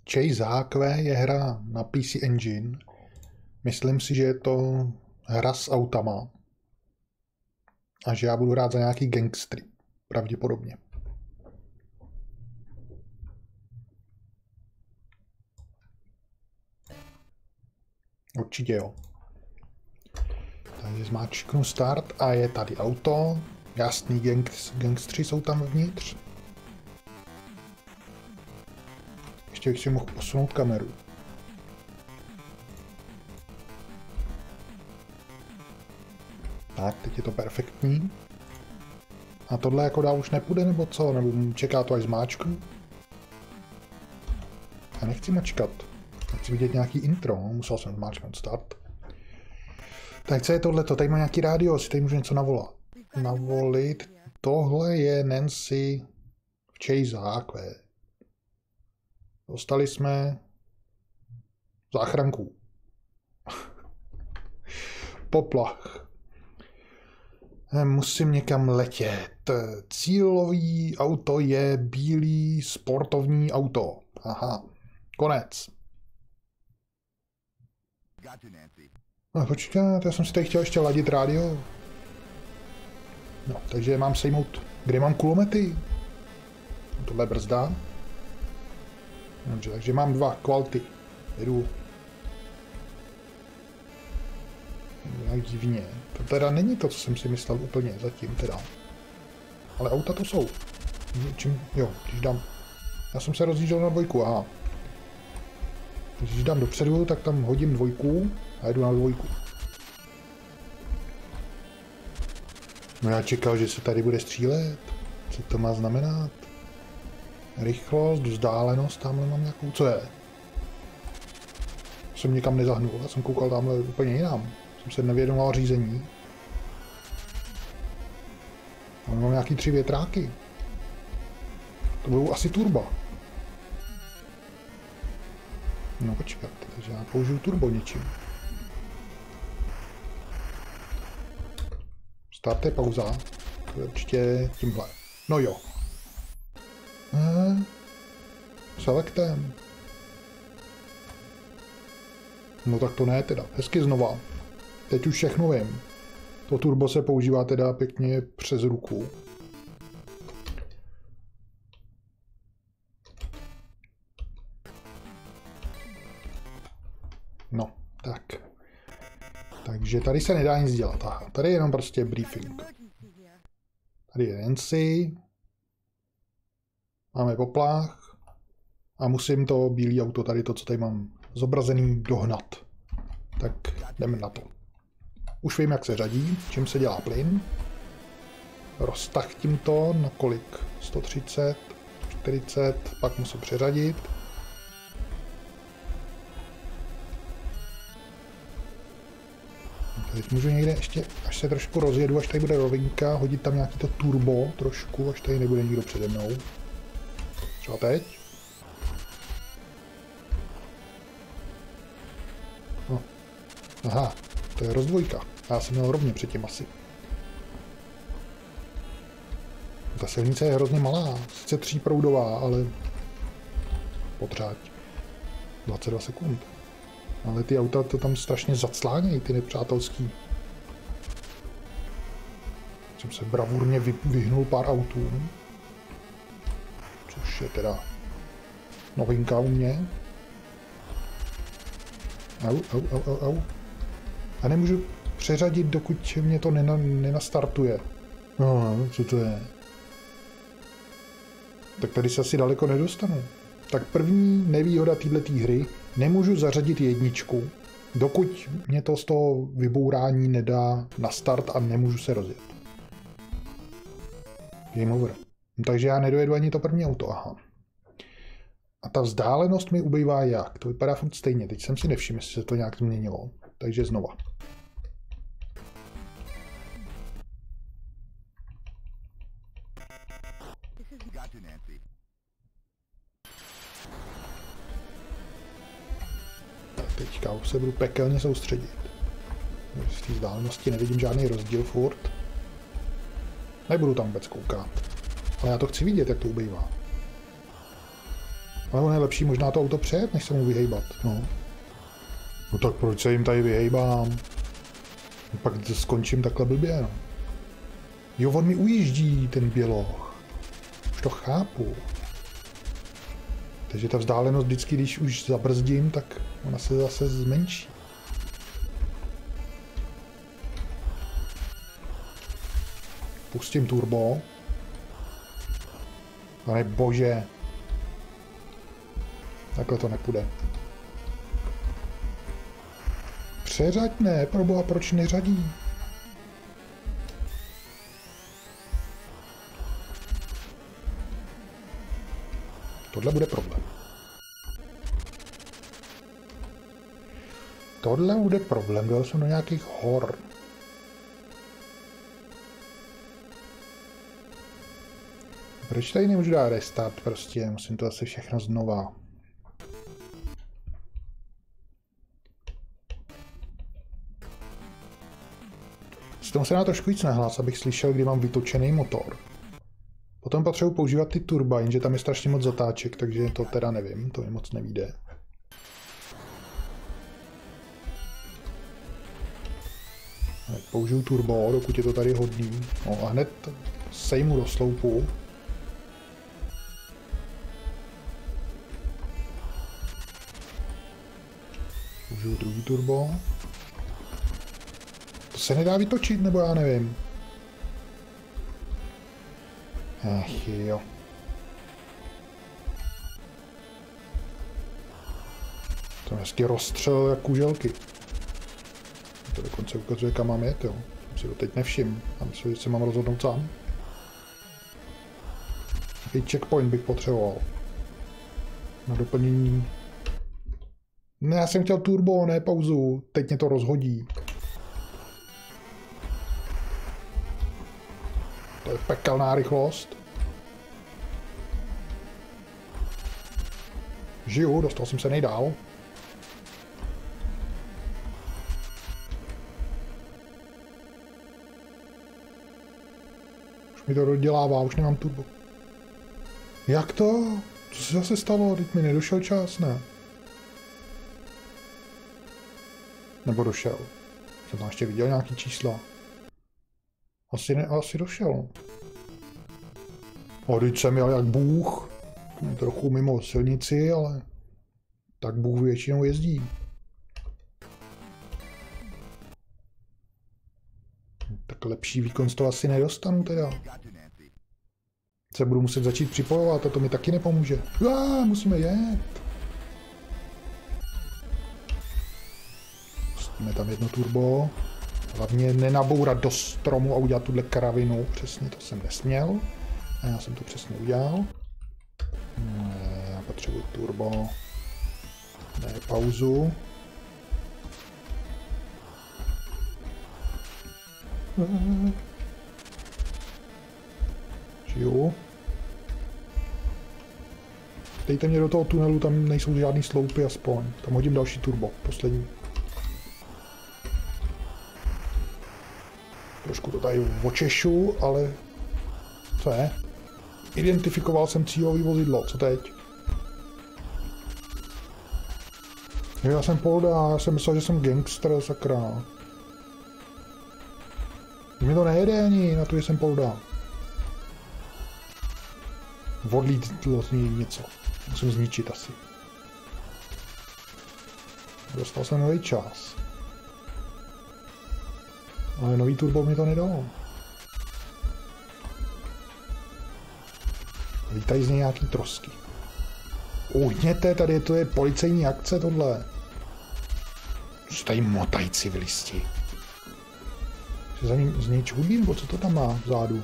Chase HQ je hra na PC Engine. Myslím si, že je to hra s autama. A že já budu hrát za nějaký gangstry. Pravděpodobně. Určitě jo. Takže zmáčknu start a je tady auto. Jasný, gangstři jsou tam vnitř. Ještě bych si mohl posunout kameru. Tak, teď je to perfektní. A tohle jako dál už nepůjde, nebo co? Nebo čeká to, až zmáčknu? Já nechci mačkat. Chci vidět nějaký intro. Musel jsem zmáčknout start. Tak co je tohleto? Tady má nějaký rádio, si tady můžu něco navolit. Tohle je Nancy v Chase HQ. Dostali jsme záchranku. Poplach. Musím někam letět. Cílový auto je bílý sportovní auto. Aha. Konec. No počkat, já jsem si tady chtěl ještě ladit rádio. No, takže mám sejmout, kde mám kulomety. Tohle je brzda. Dobře, takže mám 2 kvality. Jedu. Jak divně. To teda není to, co jsem si myslel úplně zatím teda. Ale auta to jsou. Jo, když dám... Já jsem se rozjížděl na 2, aha. Když dám dopředu, tak tam hodím 2 a jedu na 2. No já čekal, že se tady bude střílet. Co to má znamenat? Rychlost, vzdálenost, tamhle mám nějakou... Co je? Jsem někam nezahnul, já jsem koukal tamhle úplně jinam. Jsem se nevědomal řízení. Ale mám nějaký 3 větráky. To budou asi turba. No počkat, takže já použiju turbo něčím. Start je pauza. Určitě tímhle. No jo. Selectem. No tak to ne teda. Hezky znova. Teď už všechno vím. To turbo se používá teda pěkně přes ruku. No, tak. Takže tady se nedá nic dělat. Aha, tady je jenom prostě briefing. Tady je Nancy. Máme poplach. A musím to bílé auto, tady to, co tady mám zobrazený, dohnat. Tak jdeme na to. Už vím, jak se řadí, čím se dělá plyn. Roztah tímto, na kolik? 130, 40, pak musím přeřadit. Teď můžu někde ještě, až se trošku rozjedu, až tady bude rovinka, hodit tam nějaký to turbo trošku, až tady nebude nikdo přede mnou. Třeba teď. No. Aha, to je rozdvojka. Já jsem měl rovně předtím asi. Ta silnice je hrozně malá, sice 3proudová, ale potřáď. 22 sekund. Ale ty auta to tam strašně zaclánějí, ty nepřátelský. Jsem se bravurně vyhnul pár autům. Což je teda novinka u mě. Au. A nemůžu přeřadit, dokud mě to nenastartuje. No, co to je? Tak tady se asi daleko nedostanu. Tak první nevýhoda této hry, nemůžu zařadit 1, dokud mě to z toho vybourání nedá na start a nemůžu se rozjet. Game over. Takže já nedojedu ani to první auto, aha. A ta vzdálenost mi ubývá jak? To vypadá furt stejně, teď jsem si nevšiml, jestli se to nějak změnilo. Takže znova. Teďka už se budu pekelně soustředit. Z té vzdálenosti nevidím žádný rozdíl furt. Nebudu tam vůbec koukat. Ale já to chci vidět, jak to ubývá. Ale on je lepší možná to auto přejet, než se mu vyhejbat. No. No tak proč se jim tady vyhejbám? Pak skončím takhle blbě, no. Jo, on mi ujíždí, ten běloch. Už to chápu. Takže ta vzdálenost vždycky, když už zabrzdím, tak ona se zase zmenší. Pustím turbo. Pane bože. Takhle to nepůjde. Přeřaď ne, proboha, proč neřadí? Tohle bude problém. Tohle bude problém, dojel jsem do nějakých hor. Proč tady nemůžu dát restart prostě, musím to asi všechno znova. S tom se dá trošku víc nahlás, abych slyšel, kdy mám vytočený motor. Potom potřebuji používat ty turba, jenže tam je strašně moc zatáček, takže to teda nevím, to mi moc nevíde. Použiju turbo, dokud je to tady hodný. No a hned sejmu do sloupu. Použiju druhý turbo. To se nedá vytočit, nebo já nevím. Ach jo. To hezky rozstřelil jak kuželky. To dokonce ukazuje, kam mám jet, jo. Jsem si to teď nevšiml. A myslím, že se mám rozhodnout sám. Jaký checkpoint bych potřeboval? Na doplnění. Ne, já jsem chtěl turbo, ne pauzu. Teď mě to rozhodí. To je pekelná rychlost. Žiju, dostal jsem se nejdál. Už mi to dodělává, už nemám turbo. Jak to? Co se zase stalo? Teď mi nedošel čas, ne? Nebo došel? Jsem tam ještě viděl nějaký čísla. Asi ne, asi došel. A teď jsem jel jak bůh. Trochu mimo silnici, ale tak bůh většinou jezdí. Tak lepší výkon z toho asi nedostanu teda. Se budu muset začít připojovat a to mi taky nepomůže. Musíme jet. Pustíme tam jedno turbo. Hlavně nenabourat do stromu a udělat tuhle kravinu. Přesně to jsem nesměl. A já jsem to přesně udělal. Ne, já potřebuji turbo. Ne, pauzu. Žiju. Dejte mě do toho tunelu, tam nejsou žádný sloupy aspoň. Tam hodím další turbo, poslední. Trošku to tady očešu, ale... Co je? Identifikoval jsem cílový vozidlo, co teď? Já jsem Polda, já jsem myslel, že jsem gangster, sakra. Mi to nejede ani na to, že jsem Polda. Odlítlo z ní něco. Musím zničit asi. Dostal jsem nový čas. Ale nový turbo mi to nedalo. Lítají z něj nějaký trosky. Uhněte, tady to je policejní akce tohle. Co tady motají civilisti? Se za ním z něj čudí, nebo co to tam má vzadu?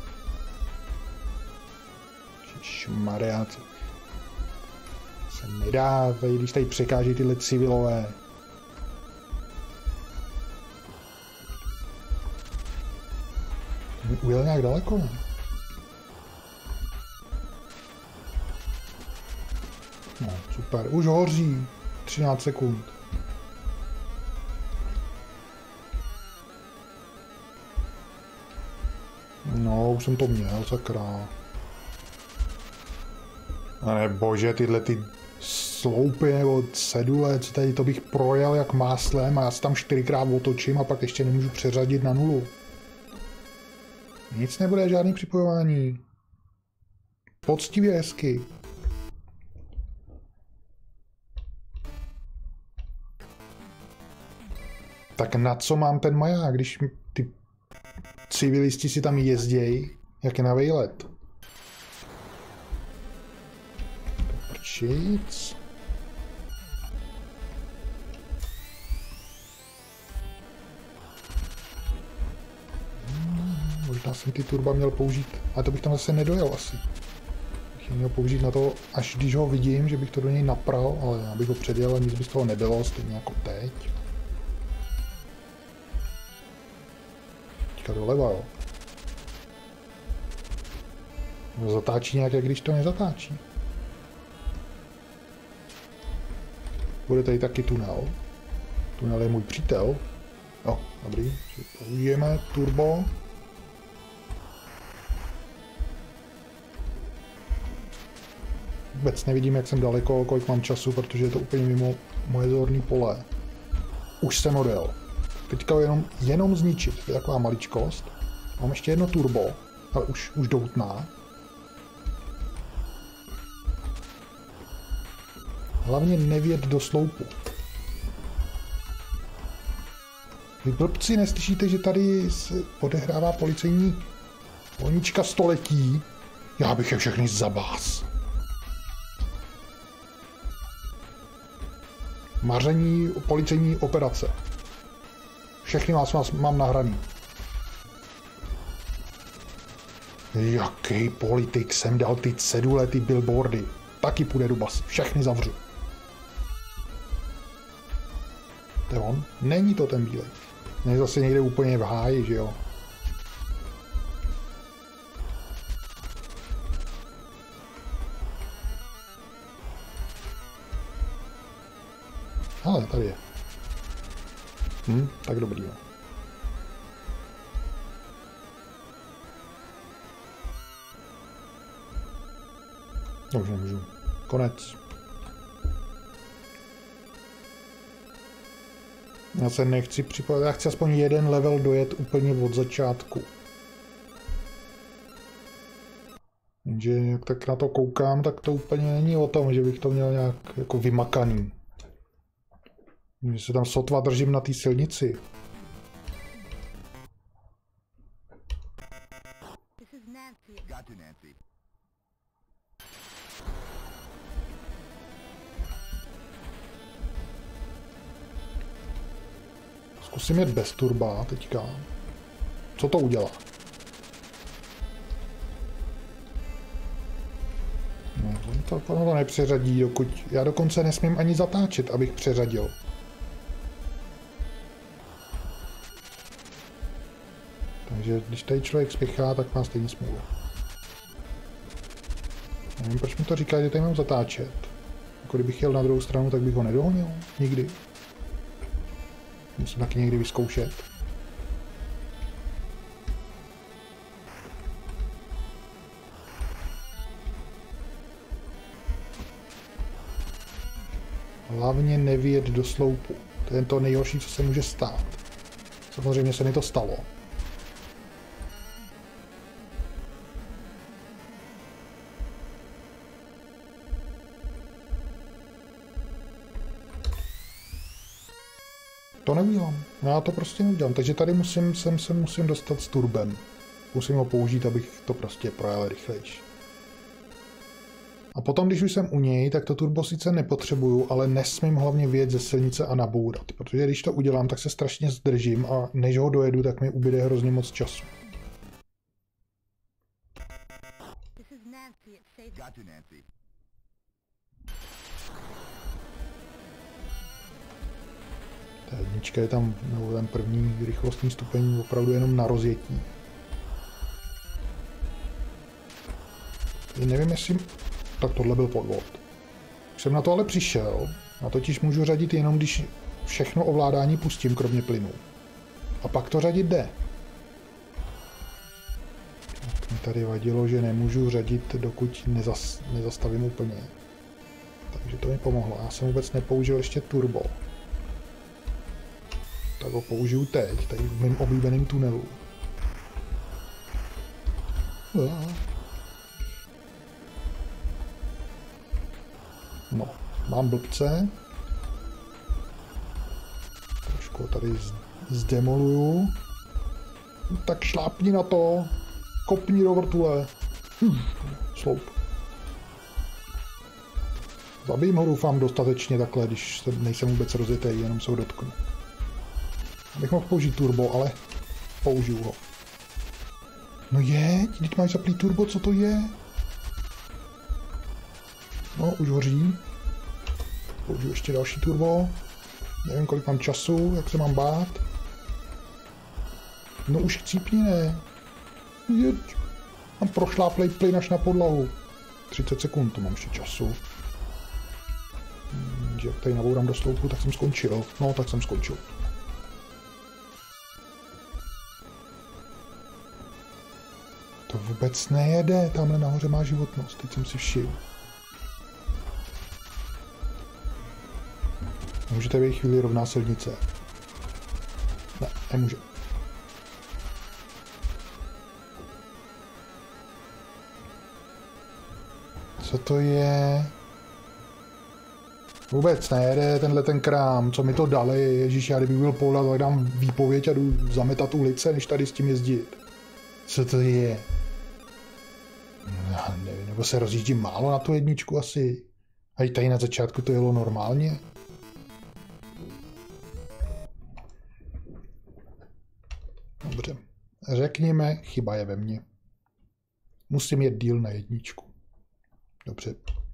Šmareáci. Se nedávají, když tady překáží tyhle civilové. Ujel nějak daleko, ne? No, super. Už hoří. 13 sekund. No, už jsem to měl, sakra. Ne bože, tyhle ty sloupy nebo cedule, co tady to bych projel jak máslem a já se tam 4krát otočím a pak ještě nemůžu přeřadit na 0. Nic nebude, žádný připojování. Poctivě hezky. Tak na co mám ten maják, když ty civilisti si tam jezdějí, jak je na vejlet? Prčic. Možná jsem ty turba měl použít, ale to bych tam zase nedojel asi. Bych je měl použít na to, až když ho vidím, že bych to do něj napral, ale já bych ho předjel a nic by z toho nebylo, stejně jako teď. Teďka doleva, jo. Zatáčí nějak, jak když to nezatáčí. Bude tady taky tunel. Tunel je můj přítel. Jo, dobrý. Použijeme turbo. Vůbec nevidím, jak jsem daleko, kolik mám času, protože je to úplně mimo moje zorné pole. Už jsem odjel. Teďka jenom zničit. To je taková maličkost. Mám ještě jedno turbo, ale už doutná. Hlavně nevět do sloupu. Vy blbci neslyšíte, že tady se odehrává policejní vojnička století? Já bych je všechny zabás. Maření policejní operace. Všechny vás mám nahraný. Jaký politik jsem dal ty cedule, ty billboardy. Taky půjde do basy. Všechny zavřu. To je on? Není to ten bílej. Je zase někde úplně v háji, že jo? Ale tady je. Tak dobrý, jo. To už nemůžu. Konec. Já se nechci připojit, já chci aspoň jeden level dojet úplně od začátku. Takže jak tak na to koukám, tak to úplně není o tom, že bych to měl nějak jako vymakaný. Že se tam sotva držím na té silnici. Zkusím jet bez turba teďka. Co to udělá? No, to nepřeřadí, dokud... Já dokonce nesmím ani zatáčet, abych přeřadil. Takže když tady člověk spěchá, tak má stejně smůlu. Nevím, proč mi to říká, že tady mám zatáčet. Jako kdybych jel na druhou stranu, tak bych ho nedohonil. Nikdy. Musím taky někdy vyzkoušet. Hlavně nevyjet do sloupu. To je to nejhorší, co se může stát. Samozřejmě se mi to stalo. To neudělám. Já to prostě neudělám. Takže tady se musím dostat s turbem. Musím ho použít, abych to prostě projel rychlejš. A potom, když už jsem u něj, tak to turbo sice nepotřebuju, ale nesmím hlavně vyjet ze silnice a nabourat. Protože když to udělám, tak se strašně zdržím a než ho dojedu, tak mi ubyde hrozně moc času. Ta jednička je tam, nebo ten první rychlostní stupeň opravdu jenom na rozjetí. Nevím, jestli... Tak tohle byl podvod. Už jsem na to ale přišel, a totiž můžu řadit jenom, když všechno ovládání pustím, kromě plynu. A pak to řadit jde. Tak Tady vadilo, že nemůžu řadit, dokud nezastavím úplně. Takže to mi pomohlo. Já jsem vůbec nepoužil ještě turbo. Tak ho použiju teď, tady v mém oblíbeném tunelu. No, mám blbce. Trošku ho tady zdemoluju. Tak šlápni na to. Kopni do vrtule. Sloup. Zabijím ho, doufám, dostatečně takhle, když nejsem vůbec rozjetý, jenom se ho dotknu. Abych mohl použít turbo, ale použiju ho. No jeď, teď máš zaplý turbo, co to je? No, už hoří. Použiju ještě další turbo. Nevím, kolik mám času, jak se mám bát. No už chcípni, ne? Jeď. Mám prošláplej plyn až na podlahu. 30 sekund, to mám ještě času. Že jak tady nabourám do sloupu, tak jsem skončil. No, tak jsem skončil. To vůbec nejede, tamhle nahoře má životnost, teď jsem si všiml. Můžete být chvíli rovná silnice. Ne, nemůže. Co to je? Vůbec nejede tenhle ten krám, co mi to dali, ježíš, já kdybych byl Polda, tak dám výpověď a jdu zametat ulice, než tady s tím jezdit. Co to je? Já nevím, nebo se rozjíždím málo na tu jedničku asi. A i tady na začátku to jelo normálně. Dobře. Řekněme, chyba je ve mně. Musím jet díl na jedničku. Dobře.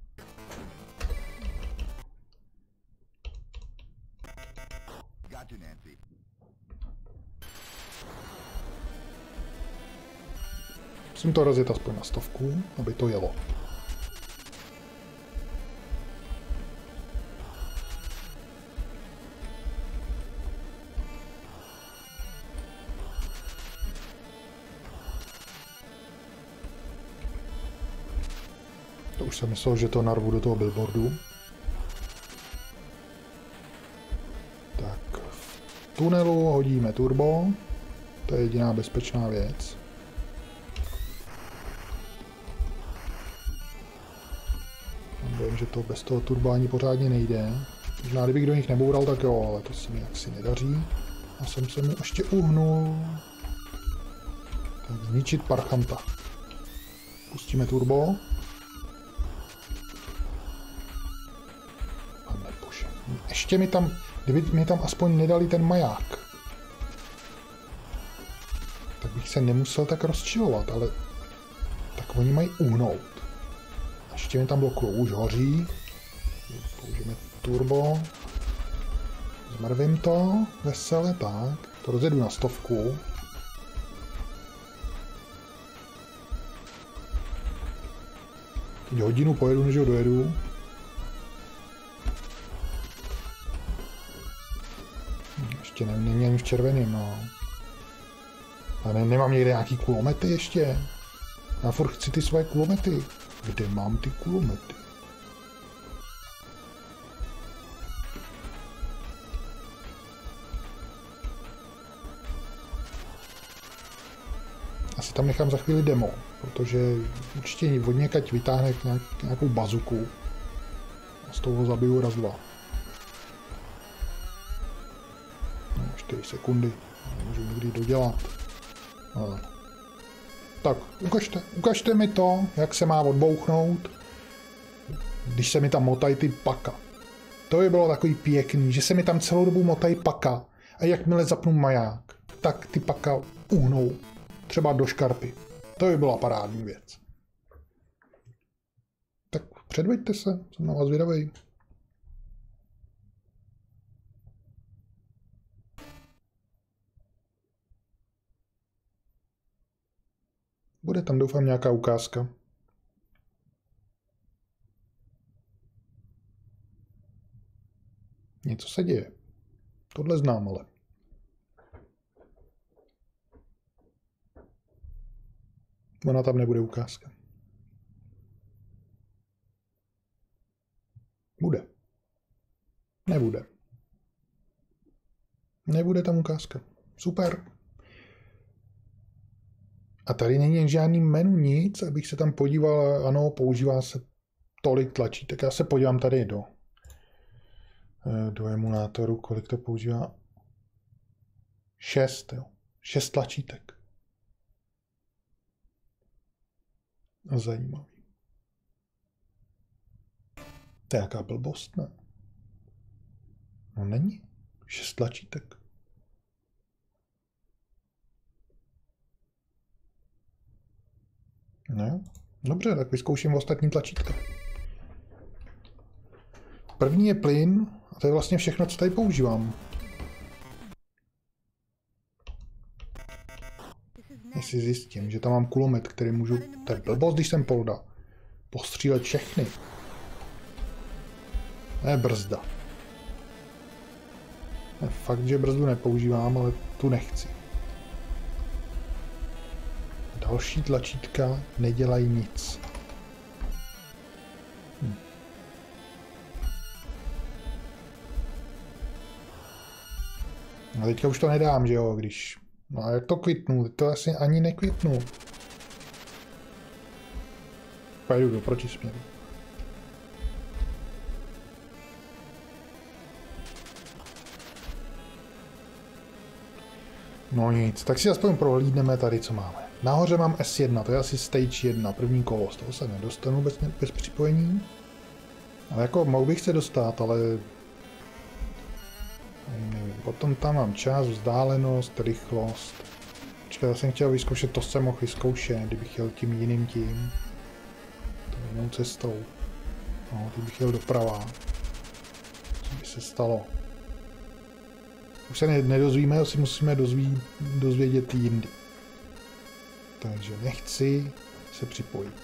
Musím to rozjet aspoň na 100, aby to jelo. To už jsem myslel, že to narvu do toho billboardu. Tak, v tunelu hodíme turbo. To je jediná bezpečná věc. Vím, že to bez toho turbo ani pořádně nejde. Možná kdybych do nich neboural, tak jo, ale to se mi jaksi nedaří. A jsem se mu ještě uhnul. Tak zničit parchanta. Pustíme turbo. Panebože. Ještě mi tam, kdyby mi tam aspoň nedali ten maják, tak bych se nemusel tak rozčilovat, ale tak oni mají uhnout. Ještě mi tam blokují, už hoří. Použijeme turbo. Zmrvím to vesele, tak. To rozjedu na 100. Teď hodinu pojedu, než ho dojedu. Ještě není ani v červeném, no. A nemám někde nějaký kulomety ještě. Já furt chci ty svoje kulomety. Kde mám ty kulomety? Asi tam nechám za chvíli demo, protože určitě od někať vytáhne nějakou bazuku a z toho zabiju raz, dva. No, 4 sekundy, můžu někdy dodělat. No. Tak, ukažte mi to, jak se má odbouchnout, když se mi tam motají ty paka. To by bylo takový pěkný, že se mi tam celou dobu motají paka a jakmile zapnu maják, tak ty paka uhnou. Třeba do škarpy. To by byla parádní věc. Tak předveďte se, jsem na vás zvědavej. Bude tam, doufám, nějaká ukázka. Něco se děje. Tohle znám, ale. Ona tam nebude ukázka. Bude. Nebude. Nebude tam ukázka. Super. A tady není žádný menu, nic, abych se tam podíval, ano, používá se tolik tlačítek. Já se podívám tady do emulátoru, kolik to používá. 6, jo. 6 tlačítek. Zajímavý. To je jaká blbost, ne? No není. 6 tlačítek. No, dobře, tak vyzkouším ostatní tlačítka. První je plyn, a to je vlastně všechno, co tady používám. Jestli zjistím, že tam mám kulomet, který můžu... To je blbost, když jsem polda. Postřílet všechny. To je brzda. Je fakt, že brzdu nepoužívám, ale tu nechci. Další tlačítka nedělají nic. A teďka už to nedám, že jo, když... No a jak to kvitnu? To asi ani nekvitnu. Pojdu do protisměru. No nic, tak si aspoň prohlídneme tady, co máme. Nahoře mám S1, to je asi stage 1, první kolo, z toho se nedostanu bez připojení. Ale jako mohl bych se dostat, ale... Nevím. Potom tam mám čas, vzdálenost, rychlost. Počkej, já jsem chtěl vyzkoušet, to jsem mohl vyzkoušet, kdybych chtěl tím jiným tím. To jinou cestou. No, teď bych jel doprava. Co by se stalo? Už se nedozvíme, asi musíme dozvědět jindy. Takže nechci se připojit.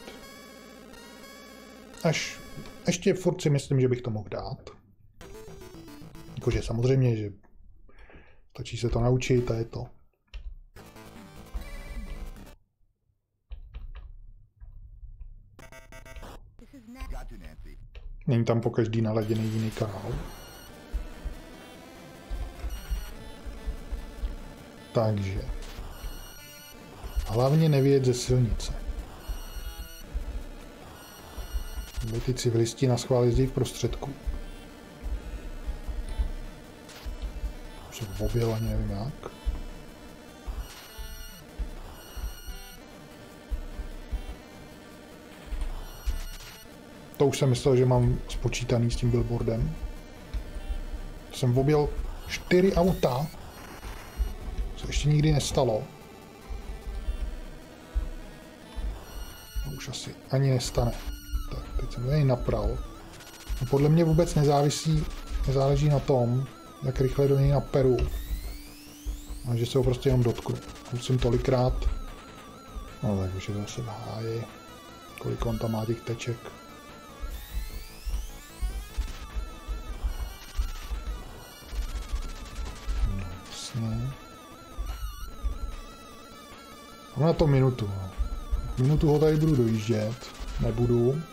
Ještě furt si myslím, že bych to mohl dát. Jakože samozřejmě, že stačí se to naučit a je to. Není tam po každý naladěný jiný kanál. Takže. Hlavně nevyjet ze silnice. Aby ty civilisti na schvál jezdí v prostředku. Už jsem objel ani nevím jak. To už jsem myslel, že mám spočítaný s tím billboardem. To jsem objel 4 auta. Co ještě nikdy nestalo. To už asi ani nestane. Tak, teď jsem tady napral. A podle mě vůbec nezáleží na tom, jak rychle do něj naperu. A že se ho prostě jenom dotknu. Musím tolikrát. No tak už je zase v háji. Kolik on tam má těch teček. No, jasně. Mám na to minutu. No. Minutu ho tady budu dojíždět. Nebudu.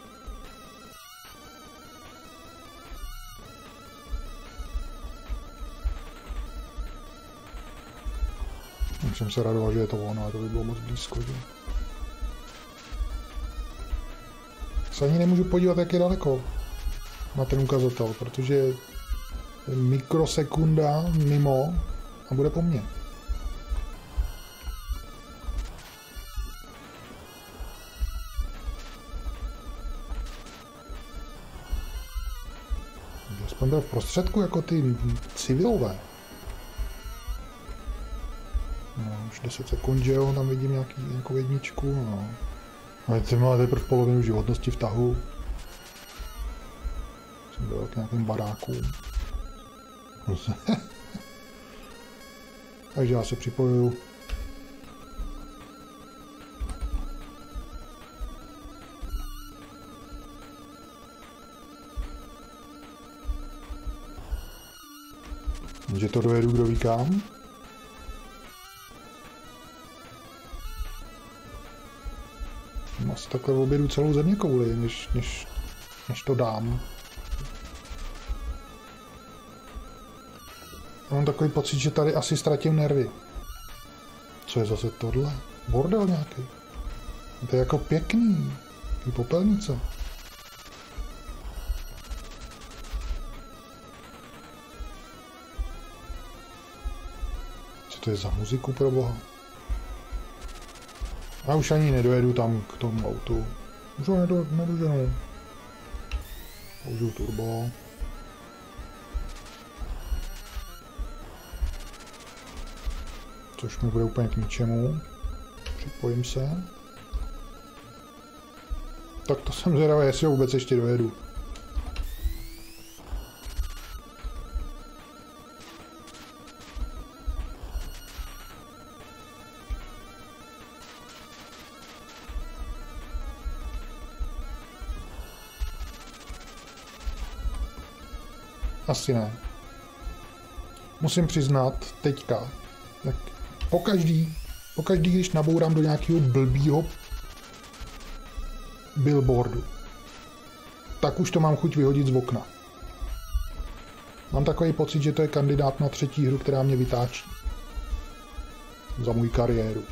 Už jsem se radoval, že je to ono, ale to by bylo moc blízko, že? Se ani nemůžu podívat, jak je daleko na ten ukazatel, protože je mikrosekunda mimo a bude po mně. Aspoň byl v prostředku jako ty civilové. No, už 10 sekund, že jo, tam vidím nějakou jedničku, no. Ale ty máte teprve polovinu životnosti v tahu. Jsem byl k nějakým barákům. Takže já se připojuju. Že to dojedu kdo ví kam. takhle objedu celou zeměkouli, než to dám. Mám takový pocit, že tady asi ztratím nervy. Co je zase tohle? Bordel nějaký. To je jako pěkný. Je popelnice. Co to je za muziku pro boha? Já už ani nedojedu tam k tomu autu. Už ho nedoženu. Použiju turbo. Což mi bude úplně k ničemu. Připojím se. Tak to jsem zvědavý, jestli ho vůbec ještě dojedu. Asi ne. Musím přiznat teďka, tak pokaždý, když nabourám do nějakého blbýho billboardu, tak už to mám chuť vyhodit z okna. Mám takový pocit, že to je kandidát na třetí hru, která mě vytáčí. Za můj kariéru.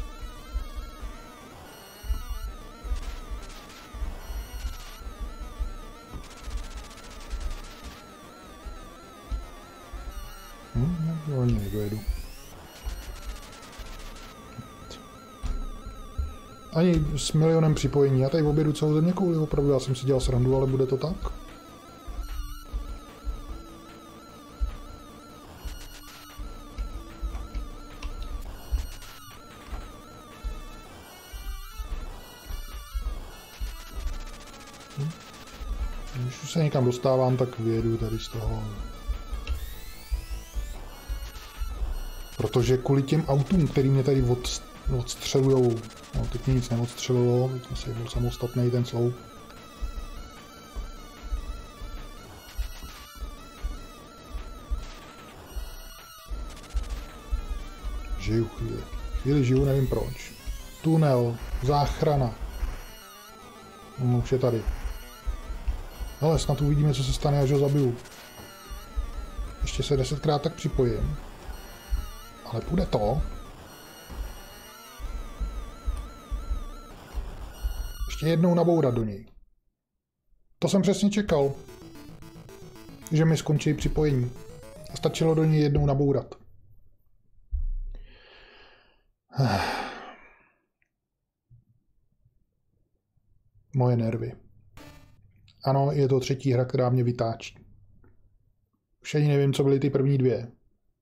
Ani nedojedu. Ani s milionem připojení. Já tady objedu celou zeměkouli, opravdu já jsem si dělal srandu, ale bude to tak. Když už se někam dostávám, tak vyjedu tady z toho. Protože kvůli těm autům, který mě tady odstřelujou, no teď mě nic neodstřelilo, teď jsem si byl samostatný ten sloup. Žiju chvíli. Chvíli žiju, nevím proč. Tunel, záchrana. No, už je tady. Hele, snad uvidíme, co se stane, až ho zabiju. Ještě se 10krát tak připojím. Ale půjde to. Ještě jednou nabourat do něj. To jsem přesně čekal. Že mi skončí připojení. A stačilo do něj jednou nabourat. Moje nervy. Ano, je to třetí hra, která mě vytáčí. Už ani nevím, co byly ty první dvě.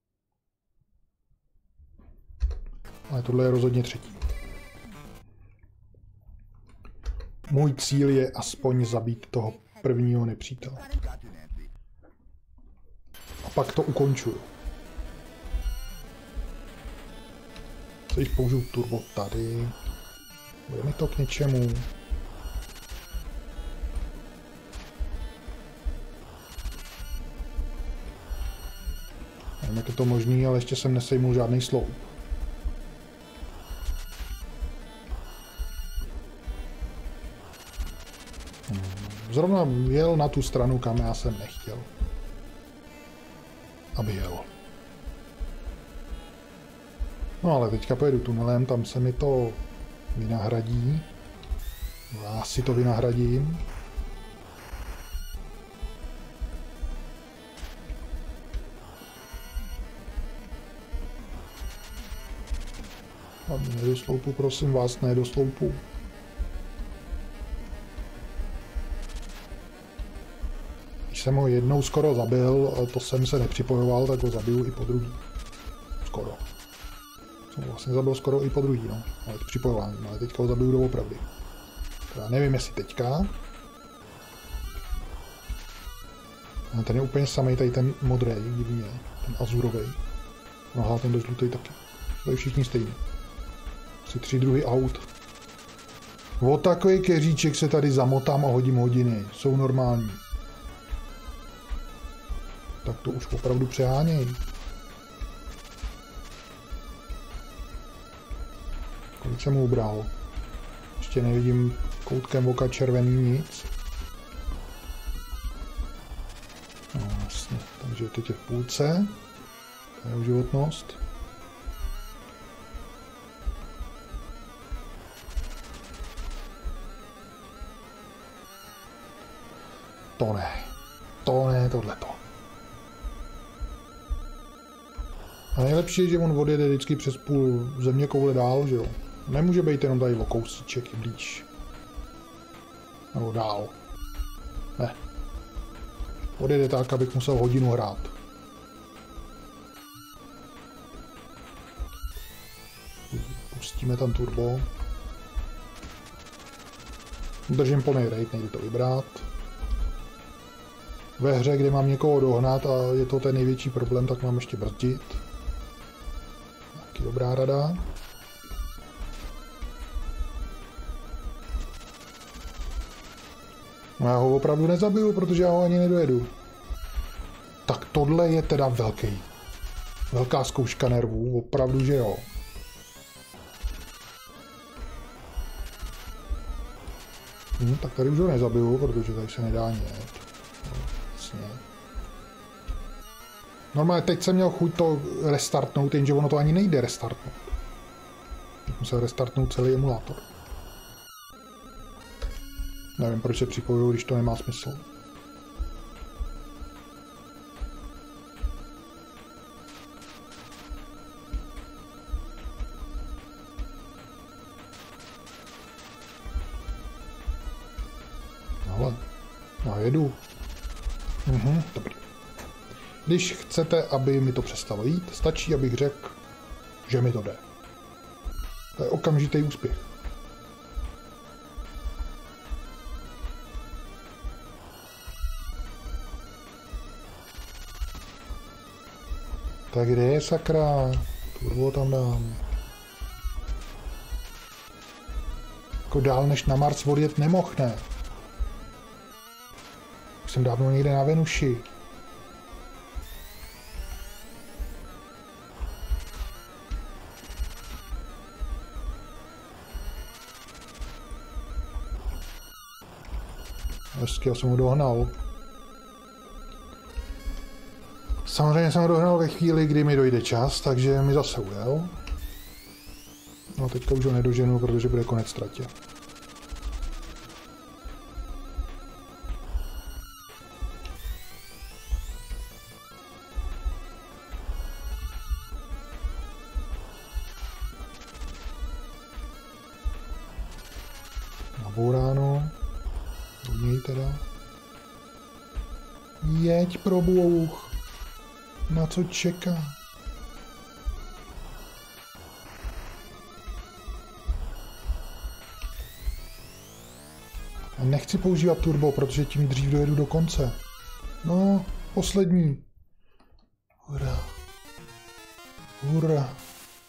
Ale tohle je rozhodně třetí. Můj cíl je aspoň zabít toho prvního nepřítele. A pak to ukončuju. Když použiju turbo tady, bude mi to k něčemu. Nevím, jak je to možný, ale ještě jsem nesejmul žádný sloup. Zrovna jel na tu stranu, kam já jsem nechtěl, aby jel. No ale teďka pojedu tunelem, tam se mi to vynahradí. Já si to vynahradím. Ne do sloupu, prosím vás, ne do sloupu. Když jsem ho jednou skoro zabil, to jsem se nepřipojoval, tak ho zabiju i po druhý. Skoro. Jsem ho vlastně zabil skoro i po druhý, no. Ale to připojování, ale teďka ho zabiju doopravdy. Já nevím, jestli teďka. A ten je úplně samej, tady ten modrý, divně, ten azurový. No a ten do žlutý taky. To je všichni stejný. Asi 3 druhy aut. O takový keříček se tady zamotám a hodím hodiny. Jsou normální. Tak to už opravdu přeháněj. Kolik jsem mu ubral? Ještě nevidím, Koutkem oka červený nic. No jasně, takže teď je v půlce. To je životnost. To ne, tohleto. A nejlepší je, že on odjede vždycky přes půl země koule dál, že jo. Nemůže být jenom tady o kousíček blíž. Nebo dál. Ne. Odjede tak, abych musel hodinu hrát. Pustíme tam turbo. Držím plný rate, nejde to vybrat. Ve hře, kde mám někoho dohnat a je to ten největší problém, tak mám ještě brzdit. Taky dobrá rada. No já ho opravdu nezabiju, protože já ho ani nedojedu. Tak tohle je teda velká zkouška nervů, opravdu, že jo. Tak tady už ho nezabiju, protože tady se nedá jet. Normálně teď jsem měl chuť to restartnout, jenže ono to ani nejde restartnout. Musel restartnout celý emulátor. Nevím, proč se připojuju, když to nemá smysl. Ale já jedu. Dobrý. Když chcete, aby mi to přestalo jít, stačí, abych řekl, že mi to jde. To je okamžitý úspěch. Tak kde je sakra? Turbo tam dám. Jako dál než na Mars odjet nemohl, ne? Už jsem dávno někde na Venuši. Hezky, já jsem ho dohnal. Samozřejmě jsem ho dohnal ve chvíli, kdy mi dojde čas, takže mi zase ujel. No teďka už ho nedoženu, protože bude konec tratě. Nabouráno. Do něj teda. Jeď pro bůh. Na co čeká? A nechci používat turbo, protože tím dřív dojedu do konce. No, poslední. Hurá. Hurá.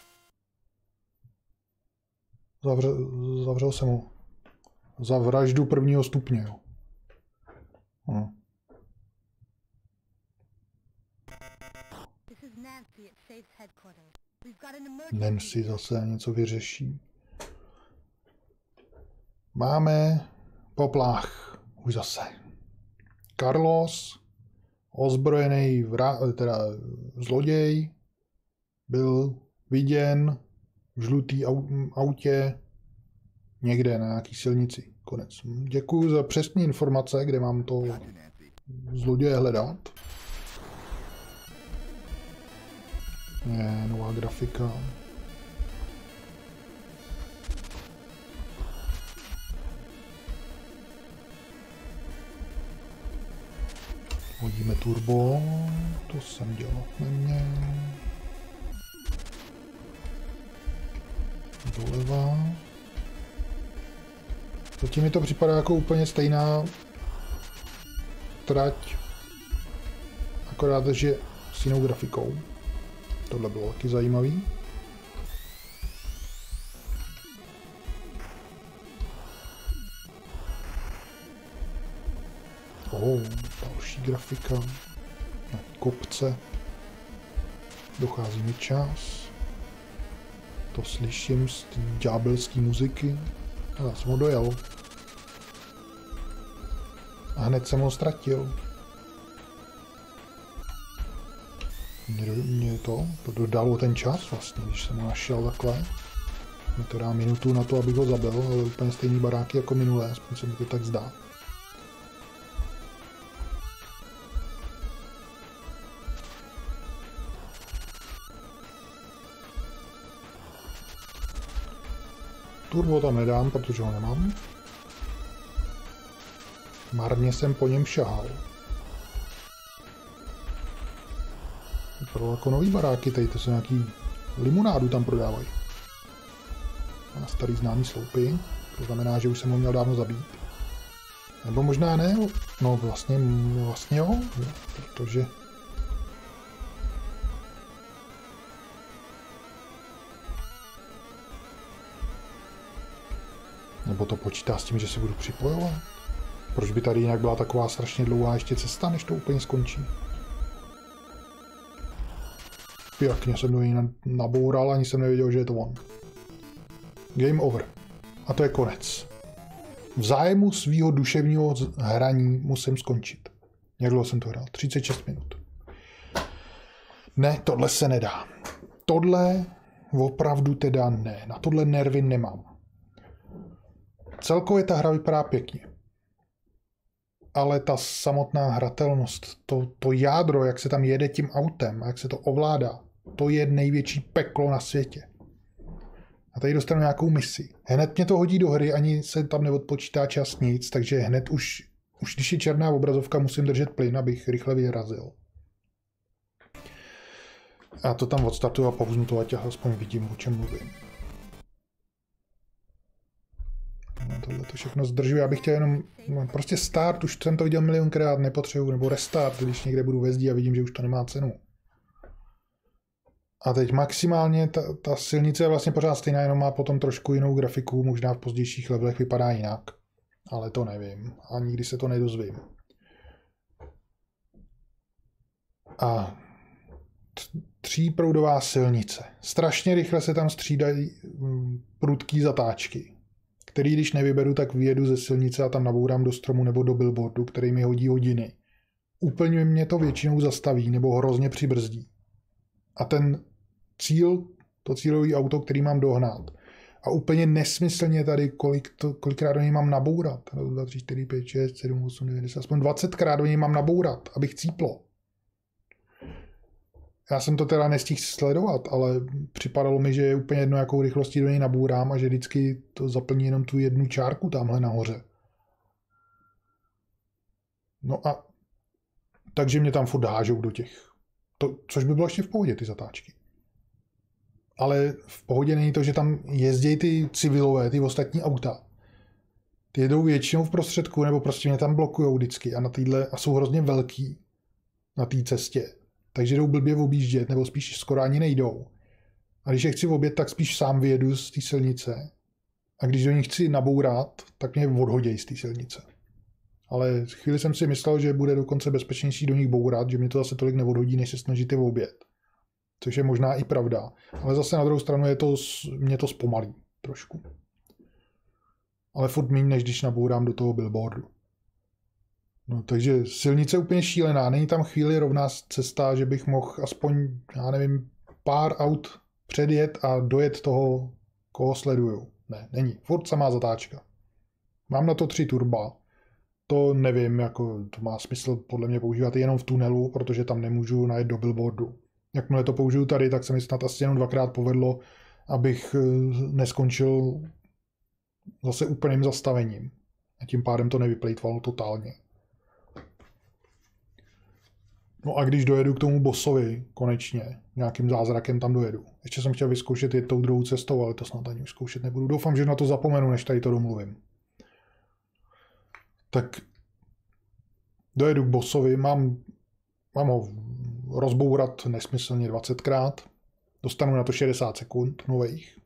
Zavřel jsem ho. Za vraždu prvního stupně, jo. No. Nancy zase něco vyřeší. Máme poplach. Už zase. Carlos, ozbrojený zloděj, byl viděn v žlutý autě někde na nějaký silnici. Konec. Děkuji za přesné informace, kde mám to zloděje hledat. Je nová grafika. Hodíme turbo. To jsem dělat neměl. Doleva. Zatím mi to připadá jako úplně stejná trať. Akorát, že s jinou grafikou. Tohle bylo taky zajímavý. Další grafika. Na kopce. Dochází mi čas. To slyším z ďábelské muziky. Já jsem ho dojel. A hned jsem ho ztratil. Mě to dodalo ten čas vlastně, když jsem ho našel takhle. Mě to dá minutu na to, abych ho zabil, ale úplně stejný baráky jako minulé, aspoň se mi to tak zdá. Turbo tam nedám, protože ho nemám. Marně jsem po něm šahal. Vypadalo jako nový baráky, tady to jsou nějaký limonádu tam prodávají. A starý známý sloupy, to znamená, že už jsem ho měl dávno zabít. Nebo možná ne, no vlastně jo, protože... Nebo to počítá s tím, že se budu připojovat? Proč by tady jinak byla taková strašně dlouhá ještě cesta, než to úplně skončí? Pěkně jsem do ní naboural, ani jsem nevěděl, že je to on. Game over. A to je konec. V zájmu svýho duševního hraní musím skončit. Jak dlouho jsem to hrál? 36 minut. Ne, tohle se nedá. Tohle opravdu teda ne. Na tohle nervy nemám. Celkově ta hra vypadá pěkně. Ale ta samotná hratelnost, to jádro, jak se tam jede tím autem a jak se to ovládá, to je největší peklo na světě. A tady dostanu nějakou misi. Hned mě to hodí do hry, ani se tam neodpočítá čas nic, takže hned už když je černá obrazovka, musím držet plyn, abych rychle vyrazil. A to tam odstartuju a povznu to, ať aspoň vidím, o čem mluvím. Tohle to všechno zdržuje, já bych chtěl jenom prostě start, už jsem to viděl milionkrát, nepotřebuji, nebo restart, když někde budu ve zdi a vidím, že už to nemá cenu. A teď maximálně ta silnice je vlastně pořád stejná, jenom má potom trošku jinou grafiku, možná v pozdějších levelech vypadá jinak. Ale to nevím a nikdy se to nedozvím. A tříproudová silnice. Strašně rychle se tam střídají prudký zatáčky, který když nevyberu, tak vyjedu ze silnice a tam nabourám do stromu nebo do billboardu, který mi hodí hodiny. Úplně mě to většinou zastaví nebo hrozně přibrzdí. A ten to cílový auto, který mám dohnat. A úplně nesmyslně tady, kolikrát do něj mám nabourat. 2, 3, 4, 5, 6, 7, 8, 9, 10, aspoň 20krát do něj mám nabourat, abych cíplo. Já jsem to teda nestihl sledovat, ale připadalo mi, že je úplně jedno, jakou rychlostí do něj nabourám a že vždycky to zaplní jenom tu jednu čárku tamhle nahoře. No a takže mě tam furt hážou do těch. Což by bylo ještě v pohodě, ty zatáčky. Ale v pohodě není to, že tam jezdí ty civilové, ty ostatní auta. Ty jedou většinou v prostředku, nebo prostě mě tam blokujou vždycky a jsou hrozně velký na té cestě. Takže jdou blbě objíždět, nebo spíš skoro ani nejdou. A když je chci objet, tak spíš sám vyjedu z té silnice. A když do nich chci nabourat, tak mě odhodějí z té silnice. Ale chvíli jsem si myslel, že bude dokonce bezpečnější do nich bourat, že mě to zase tolik neodhodí, než se snažit je objet. Což je možná i pravda. Ale zase na druhou stranu mě to zpomalí trošku. Ale furt méně, než když nabourám do toho billboardu. No, takže silnice je úplně šílená. Není tam chvíli rovná cesta, že bych mohl aspoň, já nevím, pár aut předjet a dojet toho, koho sleduju. Ne, není. Furt samá zatáčka. Mám na to 3 turba. To nevím, jako to má smysl podle mě používat jenom v tunelu, protože tam nemůžu najet do billboardu. Jakmile to použiju tady, tak se mi snad asi jenom 2krát povedlo, abych neskončil zase úplným zastavením. A tím pádem to nevyplejtvalo totálně. No a když dojedu k tomu bossovi, konečně, nějakým zázrakem tam dojedu. Ještě jsem chtěl vyzkoušet jet tou druhou cestou, ale to snad ani už zkoušet nebudu. Doufám, že na to zapomenu, než tady to domluvím. Tak dojedu k bossovi, mám ho rozbourat nesmyslně 20krát. Dostanu na to 60 sekund nových.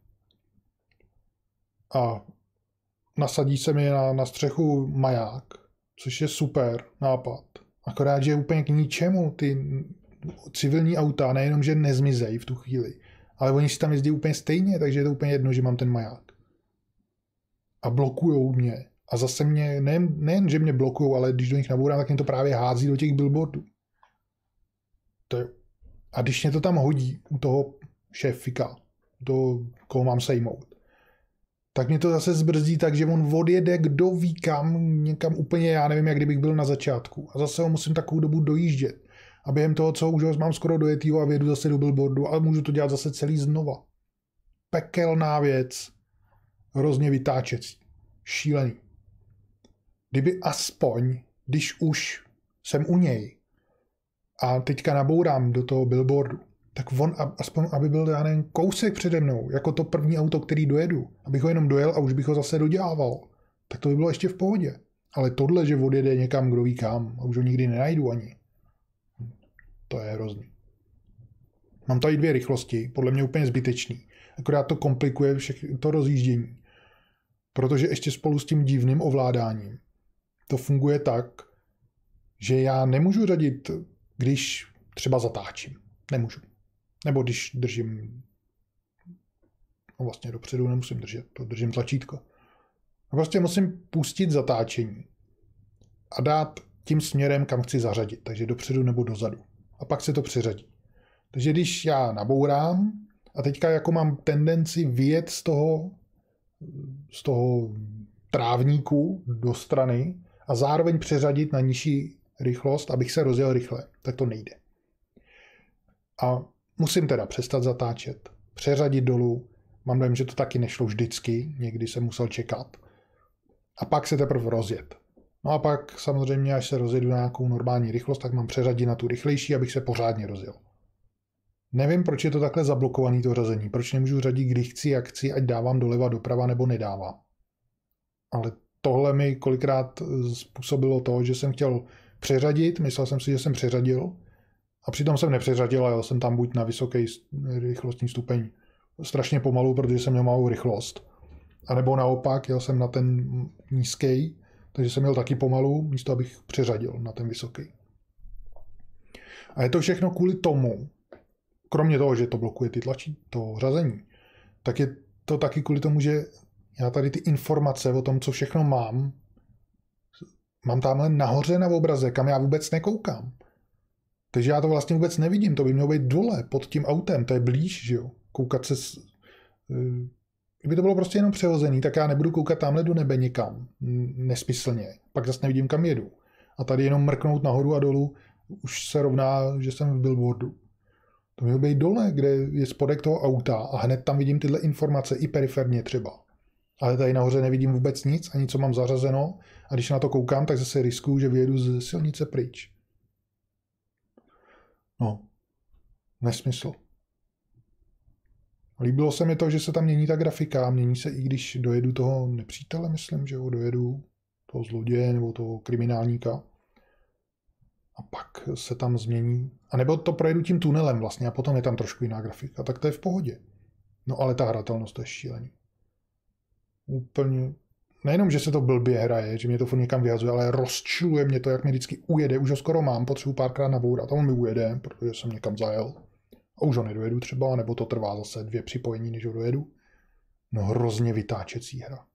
A nasadí se mi na střechu maják, což je super nápad. Akorát, že je úplně k ničemu. Ty civilní auta nejenom, že nezmizejí v tu chvíli, ale oni si tam jezdí úplně stejně, takže je to úplně jedno, že mám ten maják. A blokujou mě. A zase mě, nejen že mě blokují, ale když do nich nabourám, tak mě to právě hází do těch billboardů. A když mě to tam hodí u toho šéfika, do koho mám sejmout, tak mě to zase zbrzdí tak, že on odjede kdo ví kam, někam úplně, já nevím, jak kdybych byl na začátku. A zase ho musím takovou dobu dojíždět. A během toho, co už ho mám skoro dojetýho a vědu zase do billboardu, ale můžu to dělat zase celý znova. Pekelná věc. Hrozně vytáčecí. Šílený. Kdyby aspoň, když už jsem u něj a teďka nabourám do toho billboardu, tak on aspoň, aby byl, já nevím, kousek přede mnou, jako to první auto, který dojedu, abych ho jenom dojel a už bych ho zase dodělával, tak to by bylo ještě v pohodě. Ale tohle, že odjede někam, kdo ví kam, a už ho nikdy nenajdu ani, to je hrozný. Mám tady 2 rychlosti, podle mě úplně zbytečný. Akorát to komplikuje to rozjíždění. Protože ještě spolu s tím divným ovládáním to funguje tak, že já nemůžu řadit, když třeba zatáčím. Nemůžu. Nebo když držím, no vlastně dopředu nemusím držet, to držím tlačítko. A prostě musím pustit zatáčení a dát tím směrem, kam chci zařadit, takže dopředu nebo dozadu. A pak se to přeřadí. Takže když já nabourám a teďka jako mám tendenci vyjet z toho trávníku do strany a zároveň přeřadit na nižší rychlost, abych se rozjel rychle, tak to nejde. A musím teda přestat zatáčet, přeřadit dolů. Mám dojem, že to taky nešlo vždycky, někdy jsem musel čekat. A pak se teprve rozjet. No a pak samozřejmě, až se rozjedu na nějakou normální rychlost, tak mám přeřadit na tu rychlejší, abych se pořádně rozjel. Nevím, proč je to takhle zablokovaný to řazení. Proč nemůžu řadit, kdy chci, jak chci, ať dávám doleva, doprava nebo nedávám. Ale tohle mi kolikrát způsobilo to, že jsem chtěl přeřadit, myslel jsem si, že jsem přeřadil a přitom jsem nepřeřadil a jel jsem tam buď na vysoký rychlostní stupeň strašně pomalu, protože jsem měl malou rychlost, a nebo naopak jel jsem na ten nízký, takže jsem jel taky pomalu, místo abych přeřadil na ten vysoký. A je to všechno kvůli tomu, kromě toho, že to blokuje to řazení, tak je to taky kvůli tomu, že já tady ty informace o tom, co všechno mám tamhle nahoře na obraze, kam já vůbec nekoukám. Takže já to vlastně vůbec nevidím, to by mělo být dole, pod tím autem, to je blíž, že jo. Koukat se... Kdyby to bylo prostě jenom přehozený, tak já nebudu koukat tamhle do nebe někam, nesmyslně. Pak zase nevidím, kam jedu. A tady jenom mrknout nahoru a dolů už se rovná, že jsem v billboardu. To mělo být dole, kde je spodek toho auta a hned tam vidím tyhle informace i periferně třeba. Ale tady nahoře nevidím vůbec nic, ani co mám zařazeno, a když na to koukám, tak zase riskuju, že vyjedu z silnice pryč. No, nesmysl. Líbilo se mi to, že se tam mění ta grafika, mění se i když dojedu toho nepřítele, myslím, že ho dojedu, toho zloděje nebo toho kriminálníka. A pak se tam změní, a nebo to projedu tím tunelem vlastně a potom je tam trošku jiná grafika, tak to je v pohodě. No ale ta hratelnost, to je šílený. Úplně, nejenom, že se to blbě hraje, že mě to furt někam vyhazuje, ale rozčiluje mě to, jak mi vždycky ujede, už ho skoro mám, potřebuji párkrát nabourat a on mi ujede, protože jsem někam zajel. A už ho nedojedu třeba, nebo to trvá zase 2 připojení, než ho dojedu. No hrozně vytáčecí hra.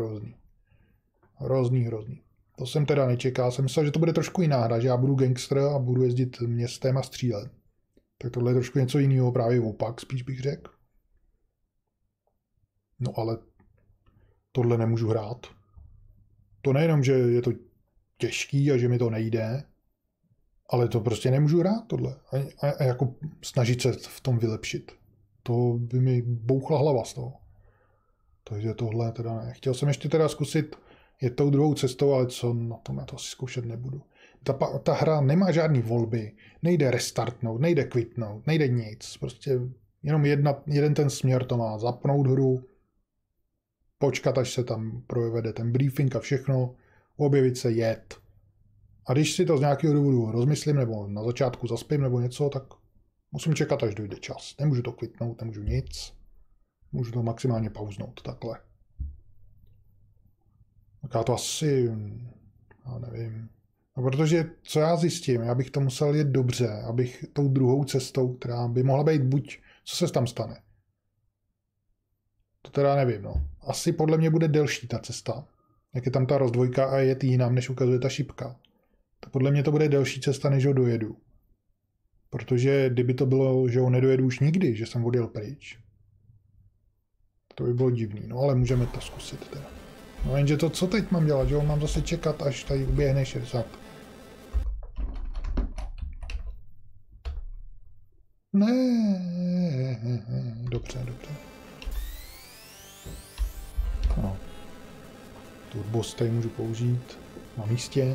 Hrozný. To jsem teda nečekal, jsem myslel, že to bude trošku jiná hra, že já budu gangster a budu jezdit městem a střílet. Tak tohle je trošku něco jiného, právě opak, spíš bych řekl. No ale tohle nemůžu hrát. To nejenom, že je to těžký a že mi to nejde, ale to prostě nemůžu hrát tohle. A jako snažit se v tom vylepšit. To by mi bouchla hlava z toho. Takže tohle teda ne. Chtěl jsem ještě teda zkusit jet tou druhou cestou, ale co na tom já to asi zkoušet nebudu. Ta hra nemá žádný volby, nejde restartnout, nejde quitnout, nejde nic. Prostě jenom jeden ten směr to má, zapnout hru, počkat, až se tam projevede ten briefing a všechno, objevit se, jet. A když si to z nějakého důvodu rozmyslím, nebo na začátku zaspím, nebo něco, tak musím čekat, až dojde čas. Nemůžu to quitnout, nemůžu nic. Můžu to maximálně pauznout, takhle. Tak já to asi, já nevím. No, protože co já zjistím, já bych to musel jet dobře, abych tou druhou cestou, která by mohla být buď, co se tam stane. To teda nevím, no. Asi podle mě bude delší ta cesta. Jak je tam ta rozdvojka a je jinam, než ukazuje ta šipka. Tak podle mě to bude delší cesta, než ho dojedu. Protože kdyby to bylo, že ho nedojedu už nikdy, že jsem odjel pryč, to by bylo divný. No ale můžeme to zkusit teda. No jenže to, co teď mám dělat, že ho mám zase čekat, až tady uběhne 60. Ne, dobře. No. Turbo tady můžu použít na místě.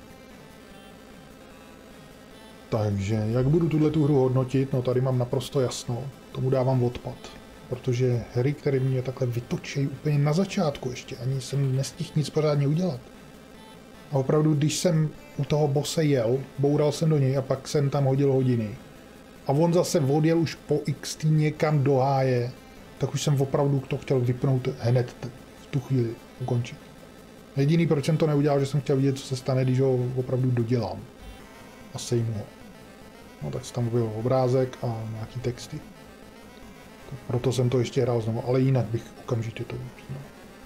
Takže, jak budu tu hru hodnotit, no tady mám naprosto jasno. Tomu dávám odpad. Protože hry, které mě takhle vytočí úplně na začátku ještě, ani jsem nestihl nic pořádně udělat. A opravdu, když jsem u toho bose jel, boural jsem do něj a pak jsem tam hodil hodiny. A on zase odjel už po XT někam do háje, tak už jsem opravdu to chtěl vypnout hned v tu chvíli ukončit. Jediný, proč jsem to neudělal, že jsem chtěl vidět, co se stane, když ho opravdu dodělám. A sejmu ho. No tak se tam objevil obrázek a nějaký texty. Tak proto jsem to ještě hrál znovu, ale jinak bych okamžitě to vypnul.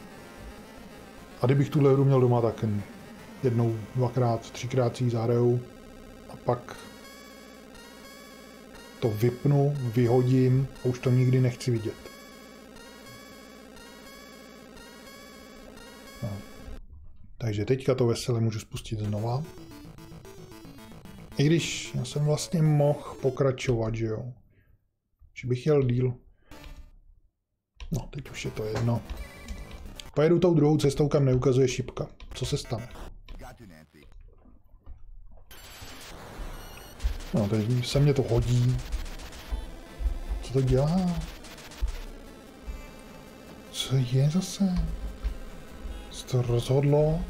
A kdybych tuhle hru měl doma, tak jednou, dvakrát, třikrát si ji zahraju a pak to vypnu, vyhodím a už to nikdy nechci vidět. No. Takže teďka to veselé můžu spustit znova. I když já jsem vlastně mohl pokračovat, že jo. Že bych jel díl. No, teď už je to jedno. Pojedu tou druhou cestou, kam neukazuje šipka. Co se stane? No, teď se mě to hodí. Co to dělá? Co je zase? Se to rozhodlo?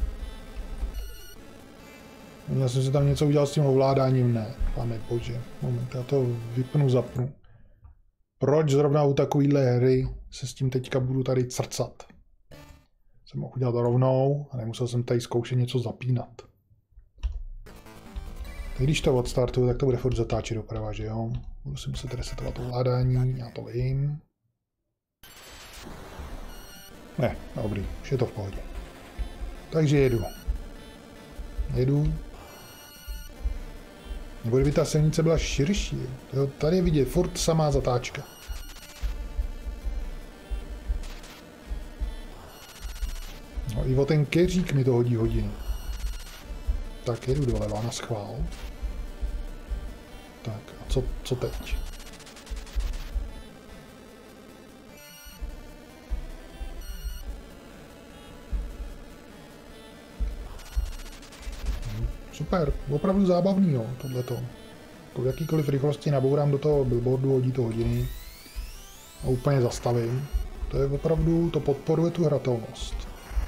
Já jsem si tam něco udělal s tím ovládáním, ne. Pane bože, moment, já to vypnu, zapnu. Proč zrovna u takovýhle hry se s tím teďka budu tady crcat? Jsem mohl udělat rovnou a nemusel jsem tady zkoušet něco zapínat. Tak když to odstartuju, tak to bude furt zatáčet doprava, že jo? Budu si muset resetovat ovládání, já to vím. Ne, dobrý, už je to v pohodě. Takže jedu. Nebo kdyby ta silnice byla širší. Jo, tady je vidět furt samá zatáčka. No i o ten keřík mi to hodí hodiny. Tak jedu doleva na schvál. Tak a co teď? Super, opravdu zábavný, jo, tohleto. V jakýkoliv rychlosti nabourám do toho billboardu, hodí to hodiny a úplně zastavím. To je opravdu, to podporuje tu hratelnost.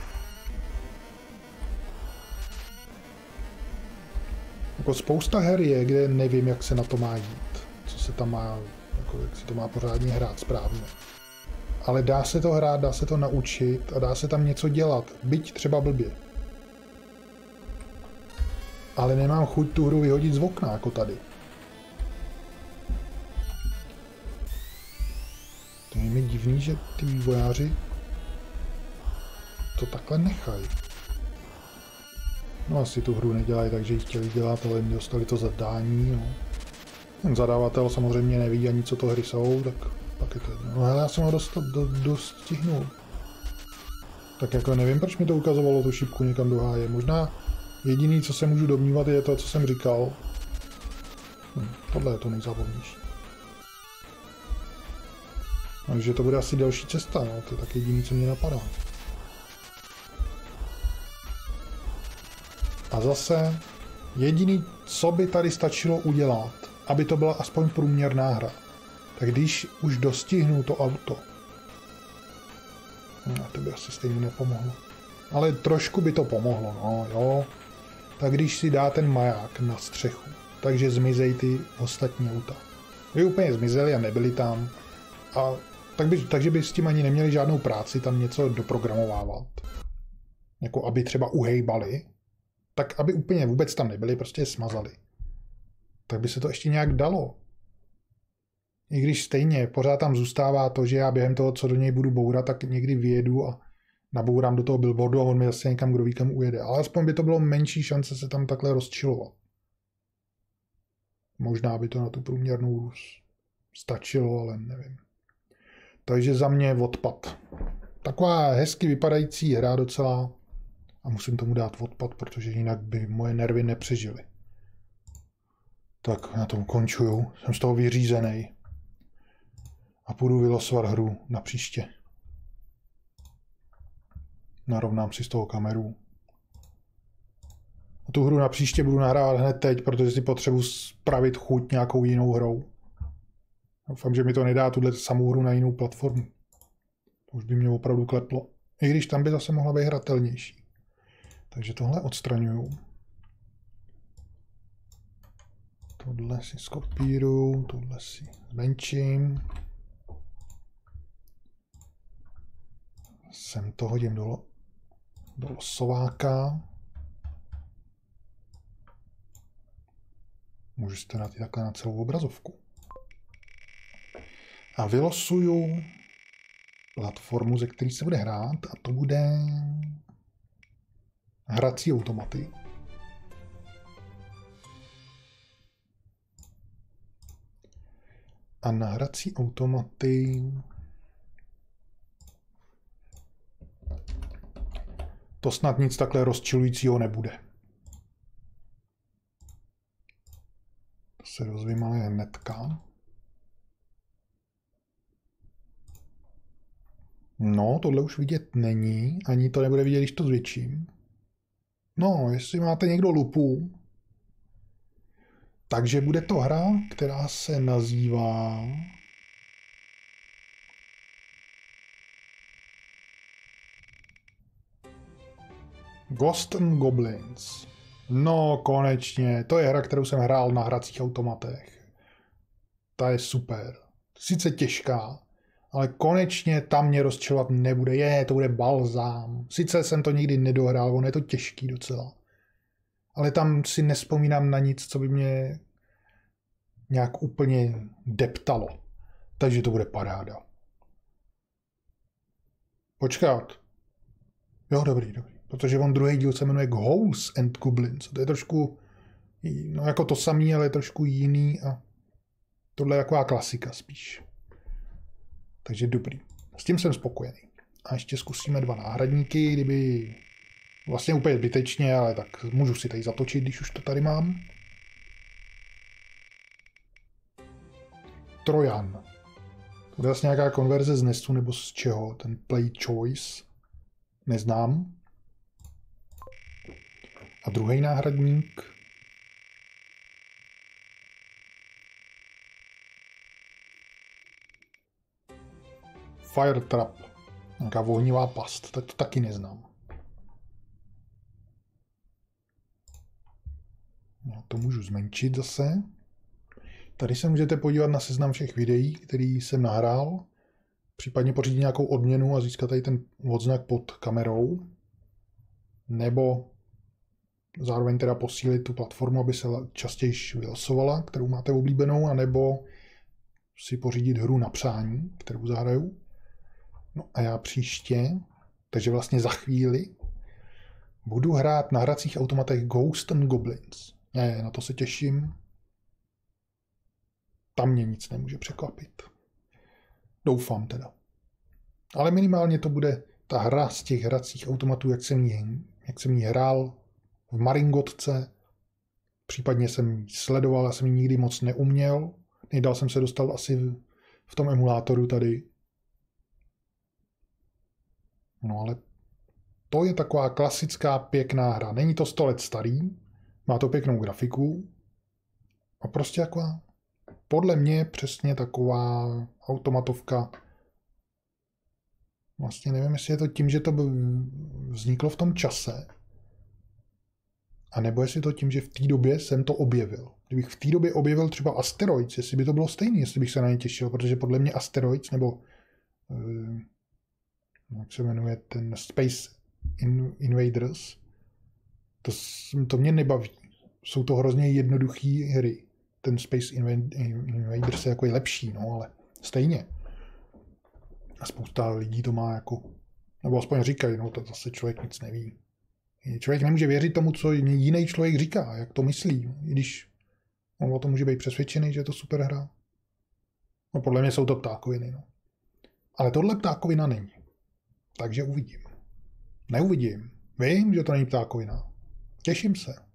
Jako spousta her je, kde nevím, jak se na to má jít. Co se tam má, jako jak se to má pořádně hrát správně. Ale dá se to hrát, dá se to naučit a dá se tam něco dělat, byť třeba blbě. Ale nemám chuť tu hru vyhodit z okna, jako tady. To je mi divný, že ty vývojáři to takhle nechají. No asi tu hru nedělají, takže ji chtěli dělat, ale dostali to zadání. No. Ten zadavatel samozřejmě neví ani, co to hry jsou, tak pak je to jedno. No hele, já jsem ho dostihnul. Tak jako nevím, proč mi to ukazovalo tu šipku někam do háje. Možná jediný, co se můžu domnívat, je to, co jsem říkal. Tohle je to nejzábavnější. Takže to bude asi další cesta, no. To je tak jediný, co mě napadá. A zase jediný, co by tady stačilo udělat, aby to byla aspoň průměrná hra. Tak když už dostihnu to auto, no, to by asi stejně nepomohlo. Ale trošku by to pomohlo, no jo. Tak když si dá ten maják na střechu, takže zmizej ty ostatní auta. By úplně zmizeli a nebyli tam. A takže by s tím ani neměli žádnou práci tam něco doprogramovávat. Jako aby třeba uhejbali, tak aby úplně vůbec tam nebyli, prostě je smazali. Tak by se to ještě nějak dalo. I když stejně pořád tam zůstává to, že já během toho, co do něj budu bourat, tak někdy vyjedu a nabourám do toho billboardu a on mi zase někam, kdo ví kam ujede. Ale aspoň by to bylo menší šance se tam takhle rozčilovat. Možná by to na tu průměrnou stačilo, ale nevím. Takže za mě odpad. Taková hezky vypadající hra docela a musím tomu dát odpad, protože jinak by moje nervy nepřežily. Tak na to ukončuju. Jsem z toho vyřízený. A půjdu vylosovat hru na příště. Narovnám si z toho kameru. A tu hru na příště budu nahrávat hned teď, protože si potřebuji spravit chuť nějakou jinou hrou. Doufám, že mi to nedá tuhle samou hru na jinou platformu. To už by mě opravdu kleplo. I když tam by zase mohla být hratelnější. Takže tohle odstraňuju. Tohle si skopíruju, tohle si zmenším. Sem to hodím do losováka. Můžu si to dát i takhle na celou obrazovku. A vylosuju platformu, ze které se bude hrát, a to bude hrací automaty. A na hrací automaty to snad nic takhle rozčilujícího nebude. To se dozvím ale hnedka. No, tohle už vidět není, ani to nebude vidět, když to zvětším. No, jestli máte někdo lupu, takže bude to hra, která se nazývá Ghosts and Goblins. No, konečně, to je hra, kterou jsem hrál na hracích automatech. Ta je super. Sice těžká, ale konečně tam mě rozčilovat nebude. To bude balzám. Sice jsem to nikdy nedohrál, ono je to těžký docela. Ale tam si nevzpomínám na nic, co by mě nějak úplně deptalo. Takže to bude paráda. Počkat. Jo, dobrý. Protože on druhý díl se jmenuje Ghosts and Goblins. To je trošku, no jako to samý, ale je trošku jiný a tohle je taková klasika spíš. Takže dobrý. S tím jsem spokojený. A ještě zkusíme 2 náhradníky, kdyby vlastně úplně zbytečně, ale tak můžu si tady zatočit, když už to tady mám. Trojan. To je vlastně nějaká konverze z NESu nebo z čeho? Ten Play Choice. Neznám. A druhý náhradník. Fire Trap. Nějaká ohnivá past. Tak to taky neznám. Já to můžu zmenšit zase. Tady se můžete podívat na seznam všech videí, který jsem nahrál. Případně pořídit nějakou odměnu a získat tady ten odznak pod kamerou. Nebo zároveň teda posílit tu platformu, aby se častěji vylosovala, kterou máte oblíbenou, anebo si pořídit hru na přání, kterou zahraju. No a já příště, takže vlastně za chvíli, budu hrát na hracích automatech Ghosts and Goblins. Na to se těším. Tam mě nic nemůže překvapit. Doufám teda. Ale minimálně to bude ta hra z těch hracích automatů, jak jsem jí hrál v Maringotce. Případně jsem ji sledoval, já jsem ji nikdy moc neuměl. Nejdál jsem se dostal asi v tom emulátoru tady. No ale to je taková klasická pěkná hra. Není to 100 let starý, má to pěknou grafiku a prostě taková, podle mě přesně taková automatovka. Vlastně nevím, jestli je to tím, že to vzniklo v tom čase, a nebo jestli to tím, že v té době jsem to objevil. Kdybych v té době objevil třeba Asteroids, jestli by to bylo stejné, jestli bych se na ně těšil, protože podle mě Asteroids, nebo jak se jmenuje ten Space Invaders, to mě nebaví. Jsou to hrozně jednoduché hry. Ten Space Invaders je jako lepší, no, ale stejně. A spousta lidí to má jako Nebo aspoň říkají, no to zase člověk nic neví. Člověk nemůže věřit tomu, co jiný člověk říká, jak to myslí, i když on o tom může být přesvědčený, že je to super hra. No podle mě jsou to ptákoviny, no. Ale tohle ptákovina není. Takže uvidím. Neuvidím. Vím, že to není ptákovina. Těším se.